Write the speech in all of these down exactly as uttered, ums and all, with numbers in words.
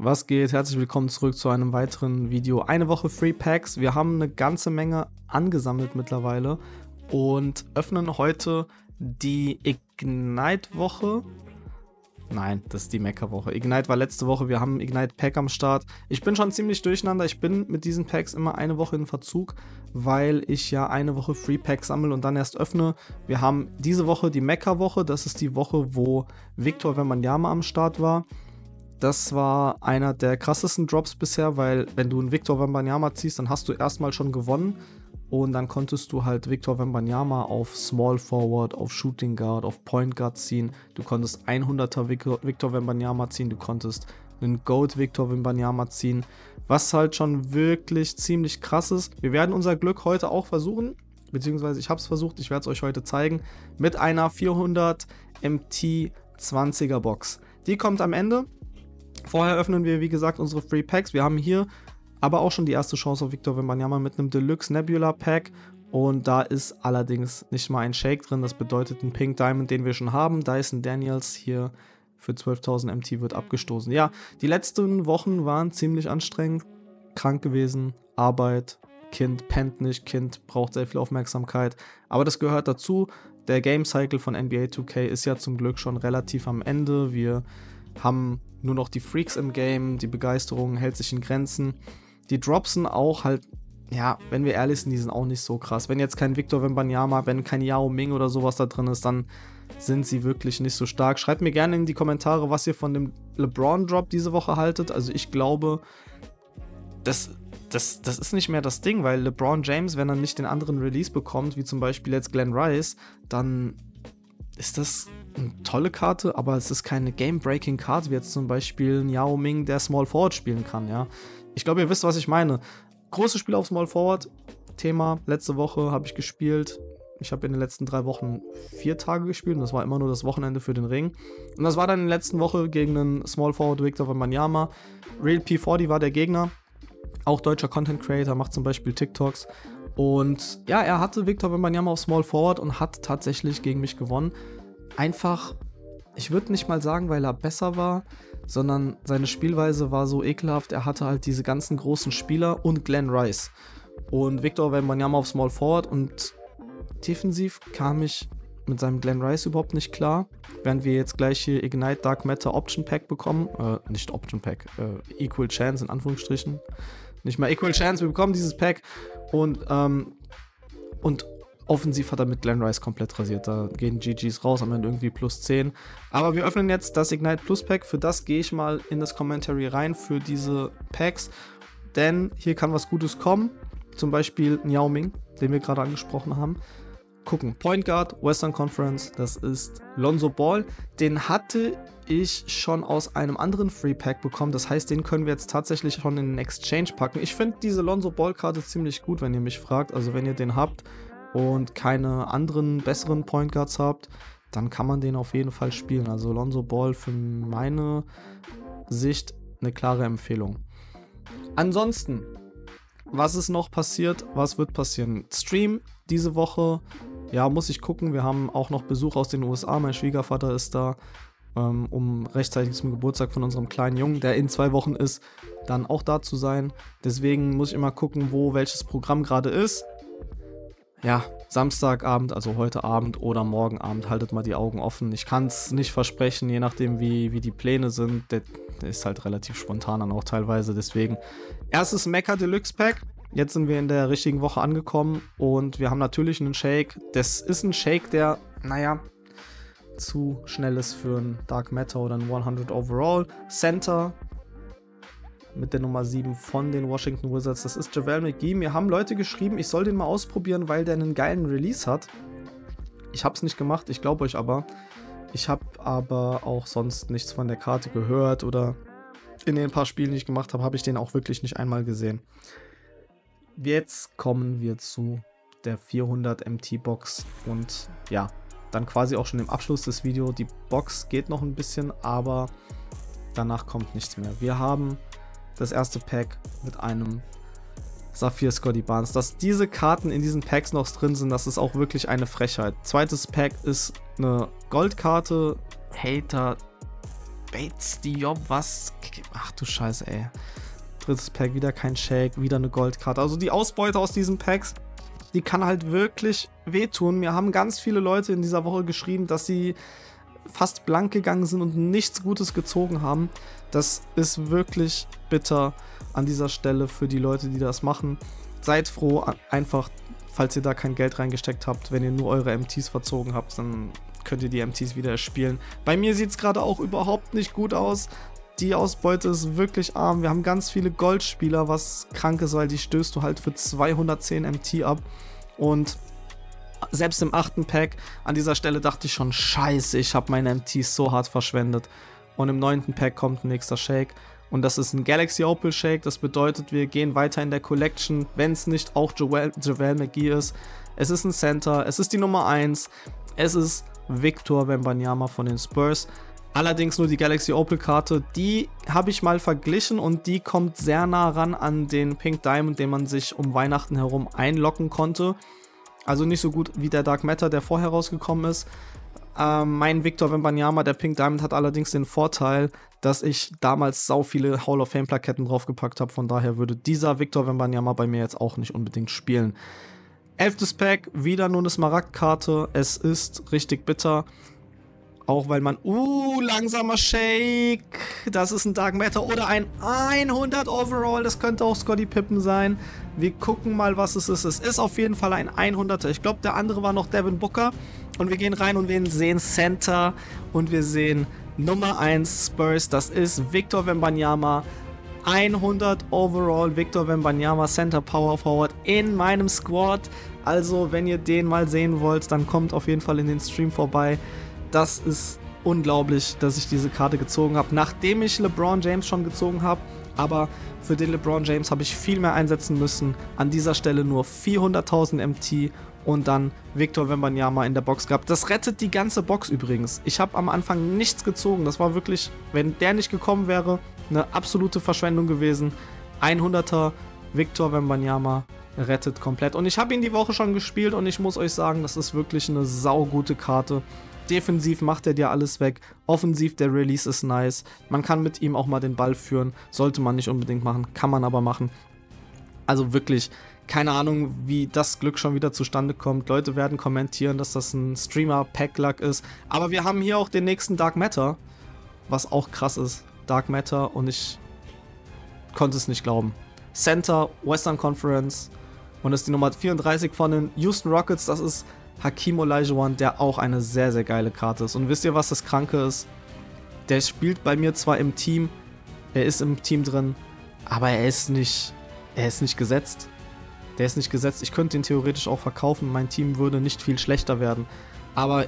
Was geht? Herzlich willkommen zurück zu einem weiteren Video. Eine Woche Free Packs. Wir haben eine ganze Menge angesammelt mittlerweile und öffnen heute die Ignite-Woche. Nein, das ist die Mecha-Woche. Ignite war letzte Woche. Wir haben Ignite Pack am Start. Ich bin schon ziemlich durcheinander. Ich bin mit diesen Packs immer eine Woche in Verzug, weil ich ja eine Woche Free Packs sammle und dann erst öffne. Wir haben diese Woche die Mecha-Woche. Das ist die Woche, wo Victor Wembanyama am Start war. Das war einer der krassesten Drops bisher, weil wenn du einen Victor Wembanyama ziehst, dann hast du erstmal schon gewonnen und dann konntest du halt Victor Wembanyama auf Small Forward, auf Shooting Guard, auf Point Guard ziehen. Du konntest hunderter Victor, Victor Wembanyama ziehen, du konntest einen Goat Victor Wembanyama ziehen, was halt schon wirklich ziemlich krass ist. Wir werden unser Glück heute auch versuchen, beziehungsweise ich habe es versucht, ich werde es euch heute zeigen, mit einer vierhundert M T zwanziger Box. Die kommt am Ende. Vorher öffnen wir, wie gesagt, unsere Free Packs. Wir haben hier aber auch schon die erste Chance auf Victor Wembanyama mit einem Deluxe Nebula Pack. Und da ist allerdings nicht mal ein Shake drin. Das bedeutet ein Pink Diamond, den wir schon haben. Dyson Daniels hier für zwölftausend M T wird abgestoßen. Ja, die letzten Wochen waren ziemlich anstrengend. Krank gewesen, Arbeit, Kind pennt nicht, Kind braucht sehr viel Aufmerksamkeit. Aber das gehört dazu. Der Game Cycle von N B A zwei K ist ja zum Glück schon relativ am Ende. Wir haben nur noch die Freaks im Game, die Begeisterung hält sich in Grenzen. Die Drops sind auch halt, ja, wenn wir ehrlich sind, die sind auch nicht so krass. Wenn jetzt kein Victor Wembanyama, wenn kein Yao Ming oder sowas da drin ist, dann sind sie wirklich nicht so stark. Schreibt mir gerne in die Kommentare, was ihr von dem LeBron-Drop diese Woche haltet. Also ich glaube, das, das, das ist nicht mehr das Ding, weil LeBron James, wenn er nicht den anderen Release bekommt, wie zum Beispiel jetzt Glenn Rice, dann ist das eine tolle Karte, aber es ist keine Game-Breaking-Karte, wie jetzt zum Beispiel ein Yao Ming, der Small Forward spielen kann, ja. Ich glaube, ihr wisst, was ich meine. Große Spiele auf Small Forward, Thema, letzte Woche habe ich gespielt. Ich habe in den letzten drei Wochen vier Tage gespielt und das war immer nur das Wochenende für den Ring. Und das war dann in der letzten Woche gegen einen Small Forward Victor Wembanyama. Real P vierzig war der Gegner, auch deutscher Content Creator, macht zum Beispiel TikToks. Und ja, er hatte Victor Wembanyama auf Small Forward und hat tatsächlich gegen mich gewonnen. Einfach, ich würde nicht mal sagen, weil er besser war, sondern seine Spielweise war so ekelhaft. Er hatte halt diese ganzen großen Spieler und Glenn Rice und Victor Wembanyama auf Small Forward und defensiv kam ich mit seinem Glenn Rice überhaupt nicht klar. Während wir jetzt gleich hier Ignite Dark Matter Option Pack bekommen, äh, nicht Option Pack, äh, Equal Chance in Anführungsstrichen. Nicht mal Equal Chance, wir bekommen dieses Pack und, ähm, und offensiv hat er mit Glenn Rice komplett rasiert. Da gehen G Gs raus, am Ende irgendwie plus zehn. Aber wir öffnen jetzt das Ignite Plus Pack. Für das gehe ich mal in das Commentary rein für diese Packs. Denn hier kann was Gutes kommen. Zum Beispiel Yao Ming, den wir gerade angesprochen haben. Gucken, Point Guard, Western Conference, das ist Lonzo Ball. Den hatte ich schon aus einem anderen Free Pack bekommen. Das heißt, den können wir jetzt tatsächlich schon in den Exchange packen. Ich finde diese Lonzo Ball Karte ziemlich gut, wenn ihr mich fragt. Also wenn ihr den habt und keine anderen besseren Point Guards habt, dann kann man den auf jeden Fall spielen. Also Lonzo Ball für meine Sicht eine klare Empfehlung. Ansonsten, was ist noch passiert? Was wird passieren? Stream diese Woche, ja, muss ich gucken. Wir haben auch noch Besuch aus den U S A. Mein Schwiegervater ist da, ähm, um rechtzeitig zum Geburtstag von unserem kleinen Jungen, der in zwei Wochen ist, dann auch da zu sein. Deswegen muss ich immer gucken, wo welches Programm gerade ist. Ja, Samstagabend, also heute Abend oder morgen Abend, haltet mal die Augen offen. Ich kann es nicht versprechen, je nachdem wie, wie die Pläne sind. Der, der ist halt relativ spontan dann auch teilweise. Deswegen, erstes Mecha Deluxe Pack. Jetzt sind wir in der richtigen Woche angekommen und wir haben natürlich einen Shake. Das ist ein Shake, der, naja, zu schnell ist für einen Dark Matter oder einen hundert Overall. Center mit der Nummer sieben von den Washington Wizards. Das ist JaVale McGee. Mir haben Leute geschrieben, ich soll den mal ausprobieren, weil der einen geilen Release hat. Ich habe es nicht gemacht, ich glaube euch aber. Ich habe aber auch sonst nichts von der Karte gehört oder in den paar Spielen, die ich gemacht habe, habe ich den auch wirklich nicht einmal gesehen. Jetzt kommen wir zu der vierhundert M T Box und ja, dann quasi auch schon im Abschluss des Videos. Die Box geht noch ein bisschen, aber danach kommt nichts mehr. Wir haben das erste Pack mit einem Saphir Scottie Barnes. Dass diese Karten in diesen Packs noch drin sind, das ist auch wirklich eine Frechheit. Zweites Pack ist eine Goldkarte. Hater Bates Diop, was? Ach du Scheiße, ey. Drittes Pack, wieder kein Shake, wieder eine Goldkarte. Also die Ausbeute aus diesen Packs, die kann halt wirklich wehtun. Mir haben ganz viele Leute in dieser Woche geschrieben, dass sie fast blank gegangen sind und nichts Gutes gezogen haben. Das ist wirklich bitter an dieser Stelle für die Leute, die das machen. Seid froh, einfach, falls ihr da kein Geld reingesteckt habt. Wenn ihr nur eure M Ts verzogen habt, dann könnt ihr die M Ts wieder erspielen. Bei mir sieht es gerade auch überhaupt nicht gut aus. Die Ausbeute ist wirklich arm. Wir haben ganz viele Goldspieler, was krank ist, weil die stößt du halt für zweihundertzehn M T ab. Und selbst im achten Pack an dieser Stelle dachte ich schon, scheiße, ich habe meine M Ts so hart verschwendet. Und im neunten Pack kommt ein nächster Shake. Und das ist ein Galaxy Opal Shake. Das bedeutet, wir gehen weiter in der Collection, wenn es nicht auch JaVale, JaVale McGee ist. Es ist ein Center, es ist die Nummer eins. Es ist Victor Wembanyama von den Spurs. Allerdings nur die Galaxy Opal Karte, die habe ich mal verglichen und die kommt sehr nah ran an den Pink Diamond, den man sich um Weihnachten herum einloggen konnte. Also nicht so gut wie der Dark Matter, der vorher rausgekommen ist. Ähm, mein Victor Wembanyama, der Pink Diamond, hat allerdings den Vorteil, dass ich damals sau viele Hall of Fame Plaketten draufgepackt habe. Von daher würde dieser Victor Wembanyama bei mir jetzt auch nicht unbedingt spielen. Elftes Pack, wieder nur eine Smaragd-Karte. Es ist richtig bitter. Auch weil man, uh, langsamer Shake, das ist ein Dark Matter oder ein hundert Overall, das könnte auch Scottie Pippen sein. Wir gucken mal, was es ist. Es ist auf jeden Fall ein hunderter. Ich glaube, der andere war noch Devin Booker. Und wir gehen rein und wir sehen Center und wir sehen Nummer eins Spurs, das ist Victor Wembanyama. hundert Overall, Victor Wembanyama, Center Power Forward in meinem Squad. Also, wenn ihr den mal sehen wollt, dann kommt auf jeden Fall in den Stream vorbei. Das ist unglaublich, dass ich diese Karte gezogen habe, nachdem ich LeBron James schon gezogen habe. Aber für den LeBron James habe ich viel mehr einsetzen müssen. An dieser Stelle nur vierhunderttausend M T und dann Victor Wembanyama in der Box gehabt. Das rettet die ganze Box übrigens. Ich habe am Anfang nichts gezogen. Das war wirklich, wenn der nicht gekommen wäre, eine absolute Verschwendung gewesen. hunderter Victor Wembanyama rettet komplett. Und ich habe ihn die Woche schon gespielt und ich muss euch sagen, das ist wirklich eine saugute Karte. Defensiv macht er dir alles weg. Offensiv, der Release ist nice. Man kann mit ihm auch mal den Ball führen. Sollte man nicht unbedingt machen, kann man aber machen. Also wirklich, keine Ahnung, wie das Glück schon wieder zustande kommt. Leute werden kommentieren, dass das ein Streamer-Pack-Luck ist. Aber wir haben hier auch den nächsten Dark Matter, was auch krass ist. Dark Matter und ich konnte es nicht glauben. Center, Western Conference und das ist die Nummer vierunddreißig von den Houston Rockets. Das ist Hakeem Olajuwon, der auch eine sehr, sehr geile Karte ist. Und wisst ihr, was das Kranke ist? Der spielt bei mir zwar im Team, er ist im Team drin, aber er ist nicht, er ist nicht gesetzt. Der ist nicht gesetzt. Ich könnte ihn theoretisch auch verkaufen. Mein Team würde nicht viel schlechter werden. Aber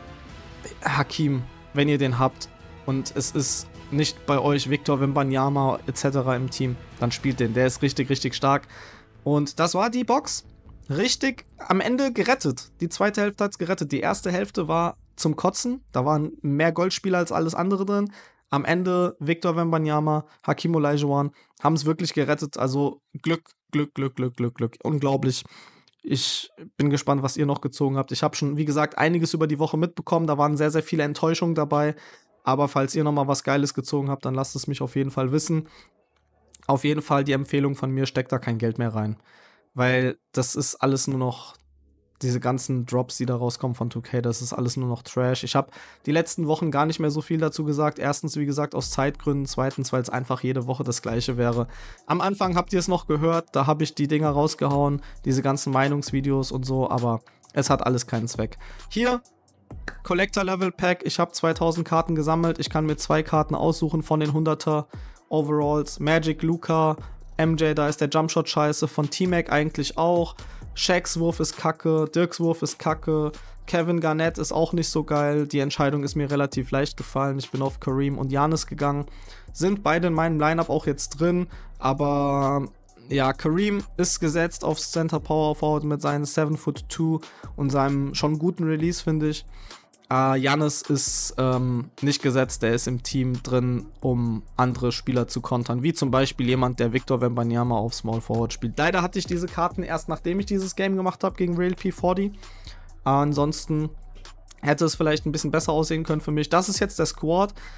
Hakeem, wenn ihr den habt und es ist nicht bei euch Victor Wembanyama et cetera im Team, dann spielt den. Der ist richtig, richtig stark. Und das war die Box. Richtig am Ende gerettet. Die zweite Hälfte hat es gerettet. Die erste Hälfte war zum Kotzen. Da waren mehr Goldspieler als alles andere drin. Am Ende Victor Wembanyama, Hakeem Olajuwon haben es wirklich gerettet. Also Glück, Glück, Glück, Glück, Glück, Glück. Unglaublich. Ich bin gespannt, was ihr noch gezogen habt. Ich habe schon, wie gesagt, einiges über die Woche mitbekommen. Da waren sehr, sehr viele Enttäuschungen dabei. Aber falls ihr nochmal was Geiles gezogen habt, dann lasst es mich auf jeden Fall wissen. Auf jeden Fall die Empfehlung von mir, steckt da kein Geld mehr rein. Weil das ist alles nur noch, diese ganzen Drops, die da rauskommen von zwei K, das ist alles nur noch Trash. Ich habe die letzten Wochen gar nicht mehr so viel dazu gesagt. Erstens, wie gesagt, aus Zeitgründen. Zweitens, weil es einfach jede Woche das Gleiche wäre. Am Anfang habt ihr es noch gehört, da habe ich die Dinger rausgehauen, diese ganzen Meinungsvideos und so, aber es hat alles keinen Zweck. Hier, Collector Level Pack, ich habe zweitausend Karten gesammelt. Ich kann mir zwei Karten aussuchen von den hunderter Overalls. Magic, Luka, M J, da ist der Jumpshot scheiße, von T-Mac eigentlich auch. Shaqs Wurf ist kacke, Dirks Wurf ist kacke, Kevin Garnett ist auch nicht so geil. Die Entscheidung ist mir relativ leicht gefallen. Ich bin auf Kareem und Giannis gegangen. Sind beide in meinem Lineup auch jetzt drin, aber ja, Kareem ist gesetzt aufs Center Power Forward mit seinen seven foot two und seinem schon guten Release, finde ich. Uh, Giannis ist ähm, nicht gesetzt, der ist im Team drin, um andere Spieler zu kontern, wie zum Beispiel jemand, der Victor Wembanyama auf Small Forward spielt. Leider hatte ich diese Karten erst nachdem ich dieses Game gemacht habe gegen Real P vierzig. Uh, ansonsten hätte es vielleicht ein bisschen besser aussehen können für mich. Das ist jetzt der Squad.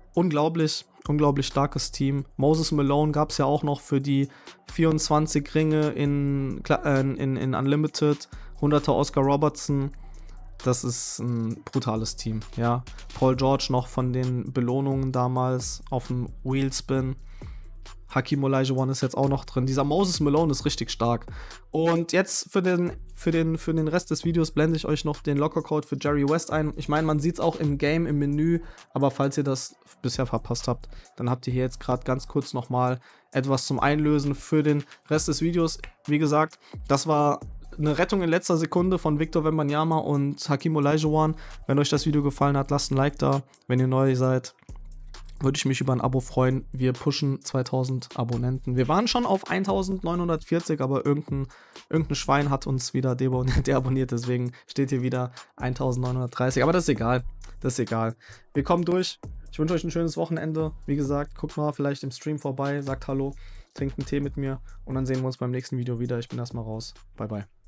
unglaublich, unglaublich starkes Team. Moses Malone gab es ja auch noch für die vierundzwanzig Ringe in, in, in Unlimited, hunderter Oscar Robertson. Das ist ein brutales Team, ja. Paul George noch von den Belohnungen damals auf dem Wheelspin. Hakeem Olajuwon ist jetzt auch noch drin. Dieser Moses Malone ist richtig stark. Und jetzt für den, für den, für den Rest des Videos blende ich euch noch den Lockercode für Jerry West ein. Ich meine, man sieht es auch im Game, im Menü, aber falls ihr das bisher verpasst habt, dann habt ihr hier jetzt gerade ganz kurz nochmal etwas zum Einlösen für den Rest des Videos. Wie gesagt, das war eine Rettung in letzter Sekunde von Victor Wembanyama und Hakeem Olajuwon. Wenn euch das Video gefallen hat, lasst ein Like da. Wenn ihr neu seid, würde ich mich über ein Abo freuen. Wir pushen zweitausend Abonnenten. Wir waren schon auf eintausendneunhundertvierzig, aber irgendein, irgendein Schwein hat uns wieder deabonniert. Deswegen steht hier wieder eintausendneunhundertdreißig. Aber das ist egal. Das ist egal. Wir kommen durch. Ich wünsche euch ein schönes Wochenende. Wie gesagt, guckt mal vielleicht im Stream vorbei, sagt Hallo, trinkt einen Tee mit mir und dann sehen wir uns beim nächsten Video wieder. Ich bin erstmal raus. Bye, bye.